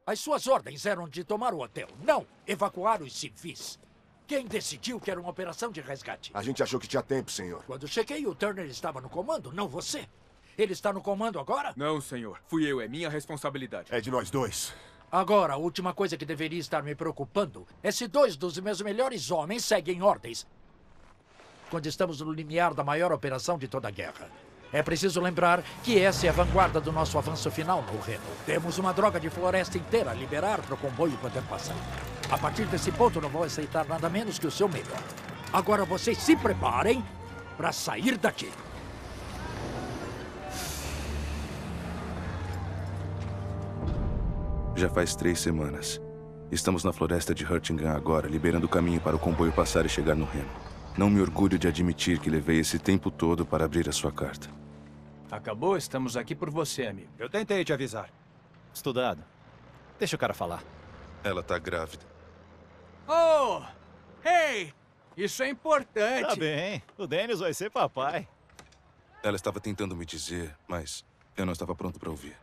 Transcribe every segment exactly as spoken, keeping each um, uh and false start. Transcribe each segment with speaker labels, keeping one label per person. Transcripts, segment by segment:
Speaker 1: As suas ordens eram de tomar o hotel, não evacuar os civis. Quem decidiu que era uma operação de resgate?
Speaker 2: A gente achou que tinha tempo, senhor.
Speaker 1: Quando cheguei, o Turner estava no comando, não você. Ele está no comando agora?
Speaker 3: Não, senhor. Fui eu, é minha responsabilidade.
Speaker 2: É de nós dois.
Speaker 1: Agora, a última coisa que deveria estar me preocupando é se dois dos meus melhores homens seguem ordens quando estamos no limiar da maior operação de toda a guerra. É preciso lembrar que essa é a vanguarda do nosso avanço final no Reno. Temos uma droga de floresta inteira a liberar para o comboio poder passar. A partir desse ponto, não vou aceitar nada menos que o seu melhor. Agora vocês se preparem para sair daqui.
Speaker 4: Já faz três semanas. Estamos na floresta de Hurtingham agora, liberando o caminho para o comboio passar e chegar no Reno. Não me orgulho de admitir que levei esse tempo todo para abrir a sua carta.
Speaker 5: Acabou? Estamos aqui por você, amigo.
Speaker 6: Eu tentei te avisar.
Speaker 7: Estudado. Deixa o cara falar.
Speaker 4: Ela tá grávida.
Speaker 5: Oh! Hey! Isso é importante.
Speaker 7: Tá bem. O Dennis vai ser papai.
Speaker 4: Ela estava tentando me dizer, mas eu não estava pronto para ouvir.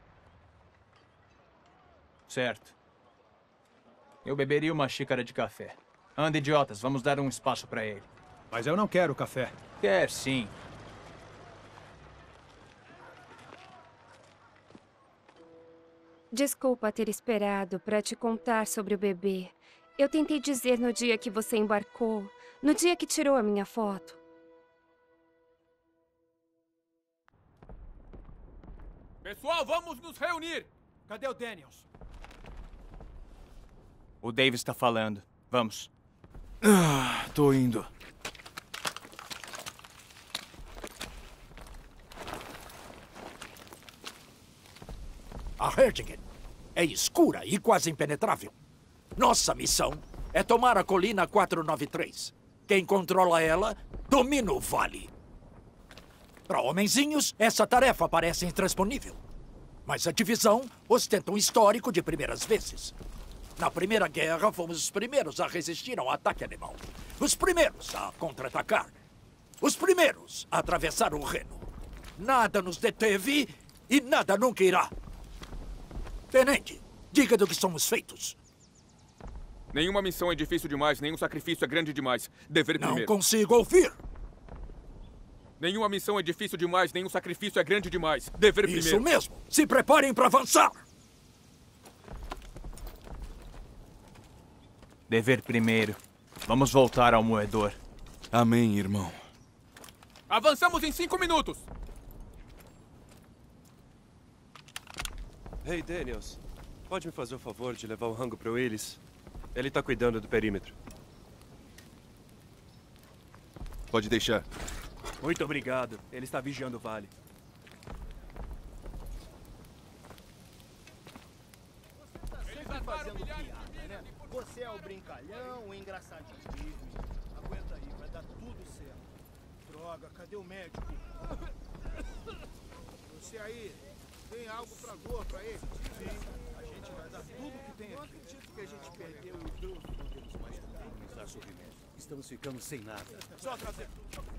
Speaker 5: Certo. Eu beberia uma xícara de café. Anda, idiotas, vamos dar um espaço para ele.
Speaker 6: Mas eu não quero café.
Speaker 5: Quer sim.
Speaker 8: Desculpa ter esperado para te contar sobre o bebê. Eu tentei dizer no dia que você embarcou, no dia que tirou a minha foto.
Speaker 3: Pessoal, vamos nos reunir!
Speaker 6: Cadê o Daniels?
Speaker 5: O Davis está falando. Vamos.
Speaker 4: Ah, tô indo.
Speaker 1: A Hurtingham é escura e quase impenetrável. Nossa missão é tomar a colina quatrocentos e noventa e três. Quem controla ela, domina o vale. Para homenzinhos, essa tarefa parece intransponível. Mas a divisão ostenta um histórico de primeiras vezes. Na Primeira Guerra, fomos os primeiros a resistir ao ataque alemão. Os primeiros a contra-atacar. Os primeiros a atravessar o Reno. Nada nos deteve e nada nunca irá. Tenente, diga do que somos feitos.
Speaker 3: Nenhuma missão é difícil demais, nenhum sacrifício é grande demais. Dever
Speaker 1: Não
Speaker 3: primeiro.
Speaker 1: consigo ouvir.
Speaker 3: Nenhuma missão é difícil demais, nenhum sacrifício é grande demais. Dever primeiro.
Speaker 1: Isso mesmo. Se preparem para avançar.
Speaker 5: Dever primeiro. Vamos voltar ao moedor.
Speaker 4: Amém, irmão.
Speaker 3: Avançamos em cinco minutos!
Speaker 9: Hey, Daniels. Pode me fazer o favor de levar o rango pro Willis? Ele tá cuidando do perímetro.
Speaker 4: Pode deixar.
Speaker 9: Muito obrigado. Ele está vigiando o vale.
Speaker 10: Fazendo piada, né? Você é o brincalhão, o engraçadinho. Aguenta aí, vai dar tudo certo. Droga, cadê o médico? Você aí, tem algo pra dor pra ele? Sim, a gente vai dar tudo que tem aqui. Não acredito que a gente perdeu o Deus. Não temos mais tempo para nos dar sofrimento. Estamos ficando sem nada. Só trazer.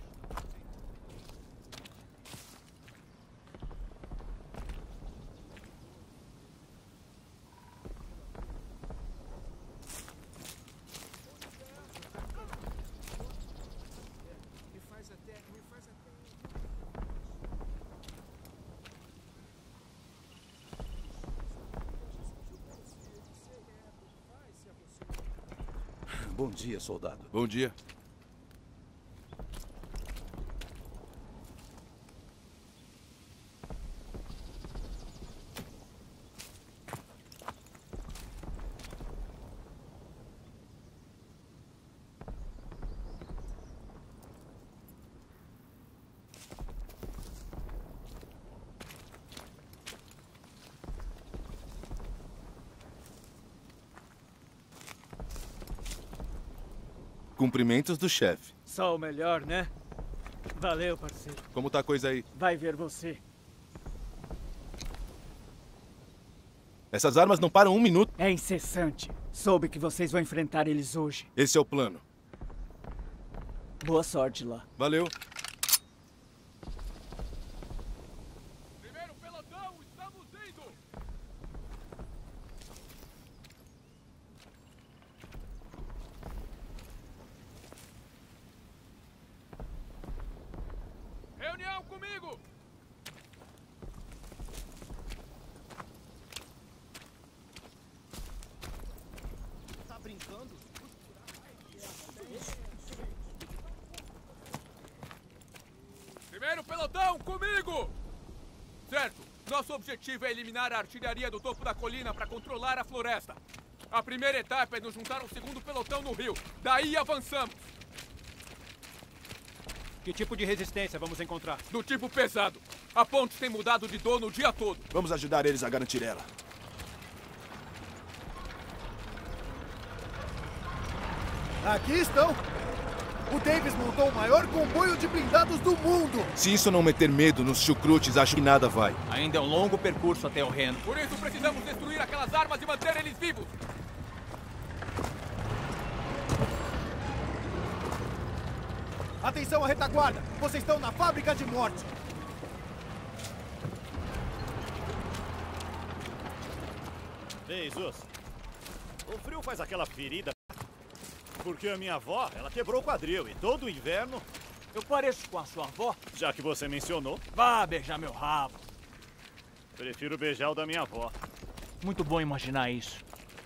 Speaker 11: Bom dia, soldado.
Speaker 4: Bom dia. Cumprimentos do chefe.
Speaker 10: Só o melhor, né? Valeu, parceiro.
Speaker 4: Como tá a coisa aí?
Speaker 10: Vai ver você.
Speaker 4: Essas armas não param um minuto.
Speaker 10: É incessante. Soube que vocês vão enfrentar eles hoje.
Speaker 4: Esse é o plano.
Speaker 10: Boa sorte lá.
Speaker 4: Valeu.
Speaker 3: Primeiro pelotão, estamos indo! comigo!
Speaker 10: Tá brincando?
Speaker 3: Primeiro pelotão, comigo! Certo. Nosso objetivo é eliminar a artilharia do topo da colina para controlar a floresta. A primeira etapa é nos juntar ao segundo pelotão no rio. Daí avançamos.
Speaker 6: Que tipo de resistência vamos encontrar?
Speaker 3: Do tipo pesado. A ponte tem mudado de dono o dia todo.
Speaker 2: Vamos ajudar eles a garantir ela.
Speaker 10: Aqui estão! O Davis montou o maior comboio de blindados do mundo!
Speaker 12: Se isso não meter medo nos chucrutes, acho que nada vai.
Speaker 5: Ainda é um longo percurso até o Reno.
Speaker 3: Por isso precisamos destruir aquelas armas e manter eles vivos.
Speaker 10: Atenção à retaguarda! Vocês estão na fábrica de morte!
Speaker 7: Ei, Zus. O frio faz aquela ferida. Porque a minha avó, ela quebrou o quadril e todo inverno...
Speaker 5: Eu pareço com a sua avó?
Speaker 7: Já que você mencionou...
Speaker 5: Vá beijar meu rabo.
Speaker 7: Prefiro beijar o da minha avó.
Speaker 5: Muito bom imaginar isso.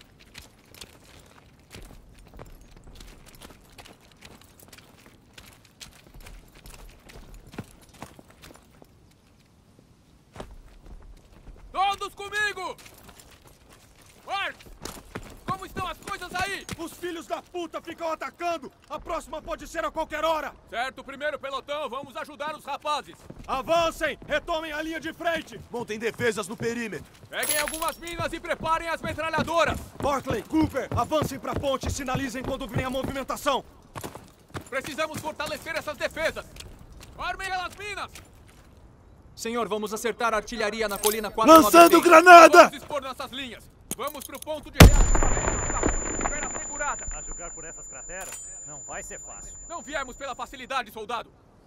Speaker 3: Todos comigo! Mark! Como estão as coisas aí?
Speaker 10: Os filhos da puta ficam atacando! A próxima pode ser a qualquer hora!
Speaker 3: Certo, primeiro pelotão, vamos ajudar os rapazes.
Speaker 10: Avancem! Retomem a linha de frente!
Speaker 2: Montem defesas no perímetro.
Speaker 3: Peguem algumas minas e preparem as metralhadoras.
Speaker 10: Barclay, Cooper, avancem pra ponte e sinalizem quando vem a movimentação.
Speaker 3: Precisamos fortalecer essas defesas. Armem as minas!
Speaker 5: Senhor, vamos acertar a artilharia na colina quatro nove três.
Speaker 12: Lançando granada!
Speaker 3: Vamos expor nossas linhas. Vamos pro ponto de reação. Espera segurada.
Speaker 7: A julgar por essas crateras, não vai ser fácil.
Speaker 3: Não viemos pela facilidade, soldado.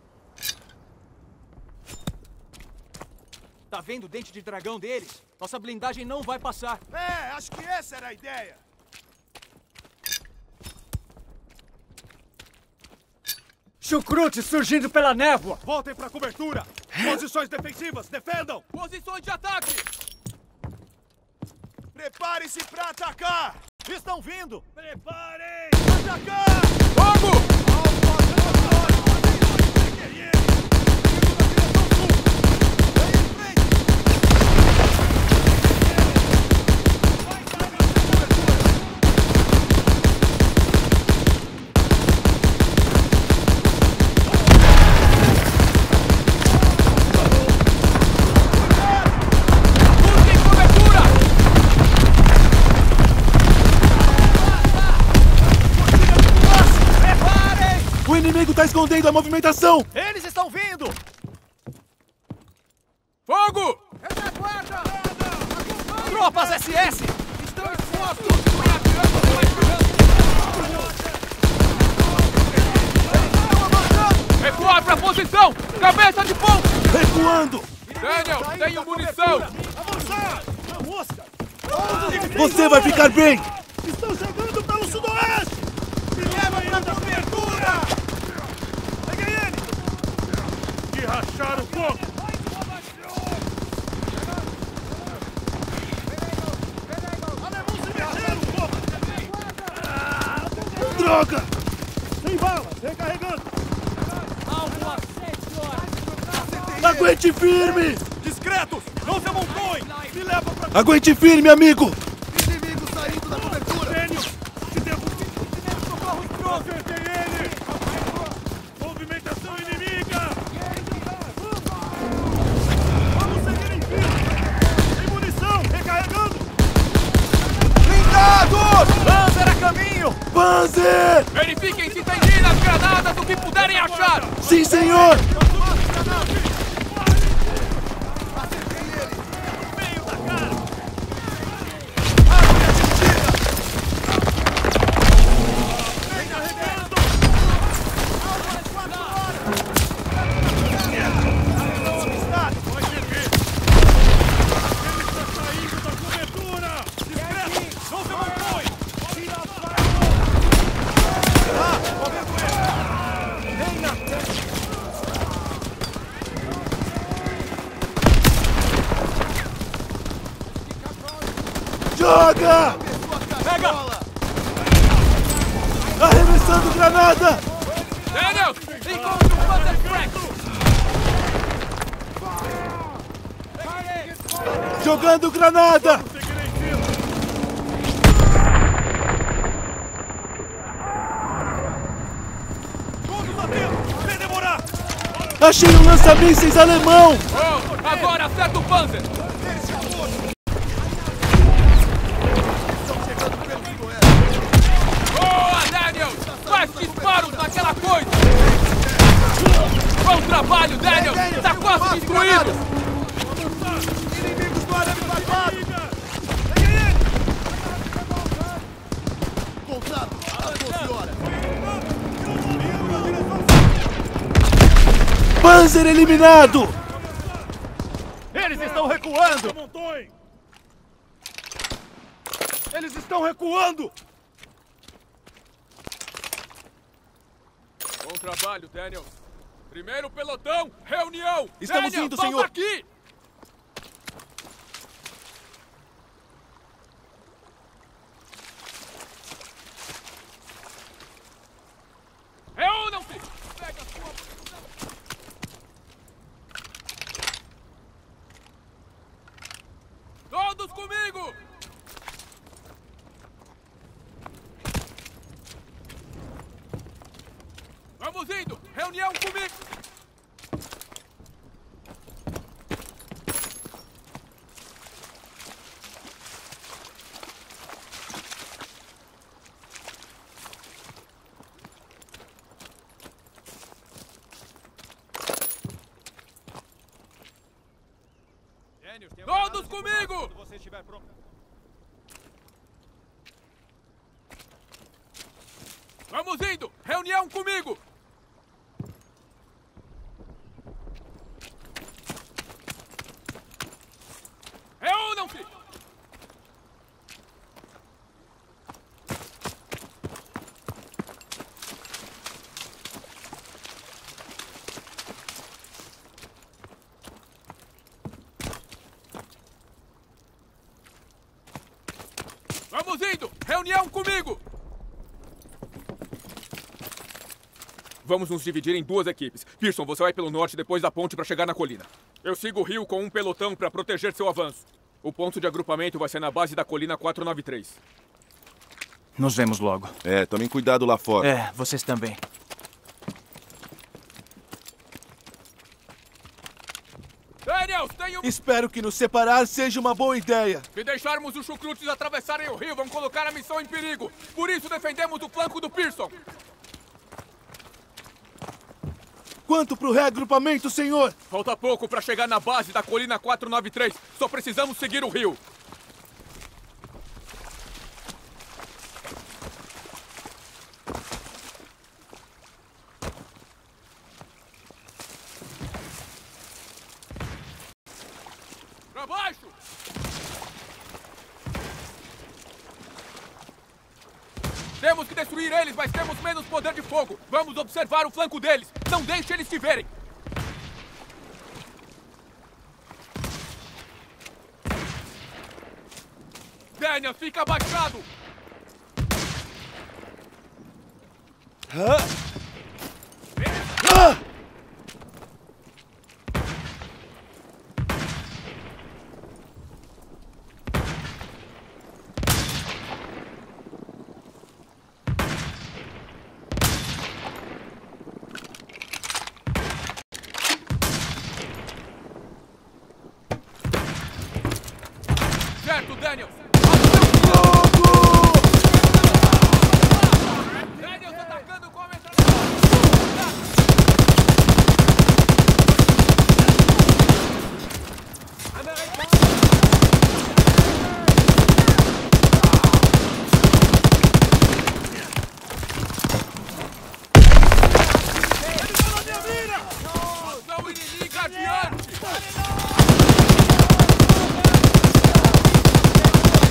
Speaker 5: Tá vendo o dente de dragão deles? Nossa blindagem não vai passar.
Speaker 10: É, acho que essa era a ideia. Chucrute surgindo pela névoa! Voltem pra cobertura! Posições defensivas, defendam!
Speaker 3: Posições de ataque!
Speaker 10: Preparem-se pra atacar!
Speaker 7: Estão vindo!
Speaker 10: Preparem! Atacar!
Speaker 3: Fogo!
Speaker 12: O inimigo está escondendo a movimentação!
Speaker 7: Eles estão vindo!
Speaker 3: Fogo!
Speaker 10: Retaguarda!
Speaker 7: Tropas S S!
Speaker 3: Estão expostos! Recuar pra posição! Cabeça de ponta!
Speaker 12: Recuando!
Speaker 3: Daniel, tenho munição!
Speaker 10: Avançar! Mosca!
Speaker 12: Você vai ficar bem!
Speaker 10: Estão chegando pelo sudoeste! Me leva pra cobertura! Peguei ele! Que racharam o fogo!
Speaker 12: Droga!
Speaker 10: Sem balas! Recarregando!
Speaker 12: Aguente firme!
Speaker 10: Discretos! Não se amontoem! Me leva pra...
Speaker 12: Aguente firme, amigo!
Speaker 10: Inimigo saindo da cobertura! Gênio! Se derruba! Socorro! Acertei ele! Movimentação inimiga! Vamos seguir em fila! Tem munição! Recarregando!
Speaker 7: Blindados! Panzer a caminho!
Speaker 12: Panzer!
Speaker 3: Verifiquem se tem minas, granadas, o que puderem achar!
Speaker 12: Sim, senhor! Joga!
Speaker 3: Pega!
Speaker 12: Arremessando granada!
Speaker 3: Daniels, encontre o Thunder Crack!
Speaker 12: Jogando granada! Achei um lança-mísseis alemão!
Speaker 3: Oh, agora acerta o Panzer! Boa, Daniels! Faz disparos naquela coisa! Bom trabalho, Daniels! Está quase destruído!
Speaker 10: Inimigos do arame farpado! Contato! Às doze horas!
Speaker 12: Panzer eliminado!
Speaker 10: Eles estão recuando! Eles estão recuando!
Speaker 3: Bom trabalho, Daniels. Primeiro pelotão, reunião!
Speaker 2: Estamos
Speaker 3: Daniel,
Speaker 2: indo,
Speaker 3: volta
Speaker 2: senhor.
Speaker 3: aqui! Reúnam-se! Pega a sua posição! Todos comigo! Vamos indo! Reunião comigo! Todos comigo!
Speaker 10: Se você estiver pronto.
Speaker 3: Vamos indo! Reunião comigo! Reúnam-se! Vamos indo! Reunião comigo! Vamos nos dividir em duas equipes. Pearson, você vai pelo norte depois da ponte para chegar na colina. Eu sigo o rio com um pelotão para proteger seu avanço. O ponto de agrupamento vai ser na base da colina quatrocentos e noventa e três.
Speaker 5: Nos vemos logo.
Speaker 4: É, tomem cuidado lá fora.
Speaker 5: É, vocês também.
Speaker 3: Daniels, tenho...
Speaker 12: Espero que nos separar seja uma boa ideia.
Speaker 3: Se deixarmos os chucrutes atravessarem o rio, vão colocar a missão em perigo. Por isso defendemos o flanco do Pearson.
Speaker 12: Quanto pro reagrupamento, senhor?
Speaker 3: Falta pouco para chegar na base da colina quatrocentos e noventa e três. Só precisamos seguir o rio. Pra baixo! Temos que destruir eles, mas temos menos poder de fogo. Vamos observar o flanco deles. Não deixe eles te verem. Daniel, fica abaixado.
Speaker 12: Ah! Ah!
Speaker 3: Certo, Daniel. Daniel tá atacando com a metralhadora. Ação inimiga adiante.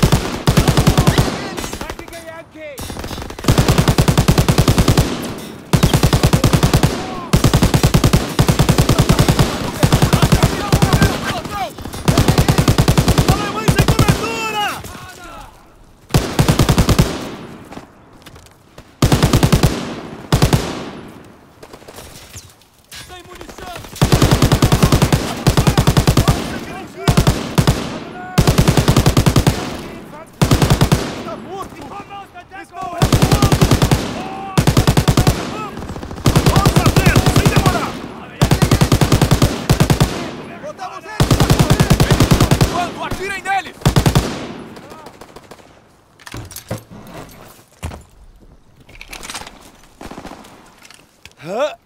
Speaker 12: Hã?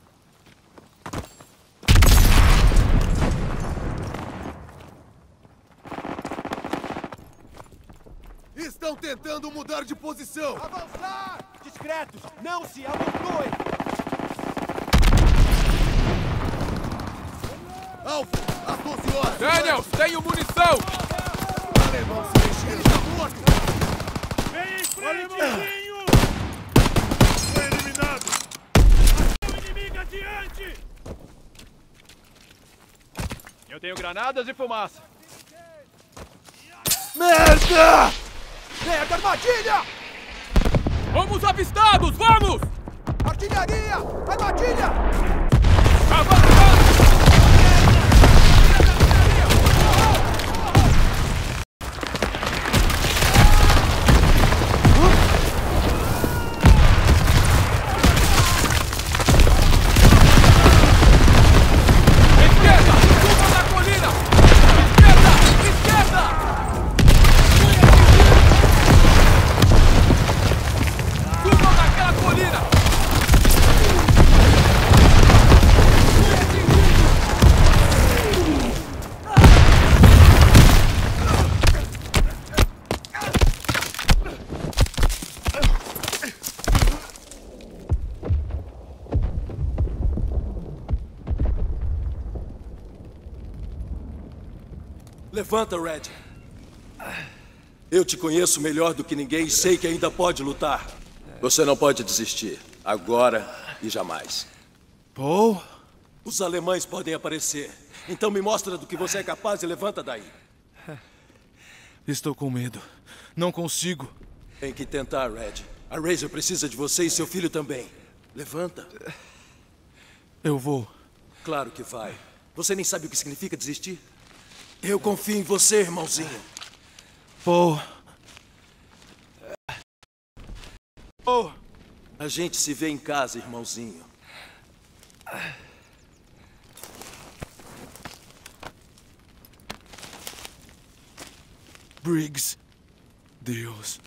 Speaker 2: Estão tentando mudar de posição!
Speaker 10: Avançar! Discretos! Não se amontoem!
Speaker 2: Alfa, às doze horas!
Speaker 3: Daniels, tenho munição!
Speaker 2: O alemão se mexeu! Ele está morto!
Speaker 7: Vem em frente! Foi eliminado! Ação inimiga adiante!
Speaker 6: Eu tenho granadas e fumaça.
Speaker 12: Merda!
Speaker 10: Merda, armadilha!
Speaker 3: Vamos avistados, vamos!
Speaker 10: Artilharia! Armadilha!
Speaker 3: Avançando!
Speaker 13: Levanta, Red. Eu te conheço melhor do que ninguém e sei que ainda pode lutar. Você não pode desistir. Agora e jamais.
Speaker 12: Paul?
Speaker 13: Os alemães podem aparecer. Então me mostra do que você é capaz e levanta daí.
Speaker 12: Estou com medo. Não consigo.
Speaker 13: Tem que tentar, Red. A Razor precisa de você e seu filho também. Levanta.
Speaker 12: Eu vou.
Speaker 13: Claro que vai. Você nem sabe o que significa desistir? Eu confio em você, irmãozinho.
Speaker 12: Paul. Paul.
Speaker 13: A gente se vê em casa, irmãozinho.
Speaker 12: Briggs. Deus.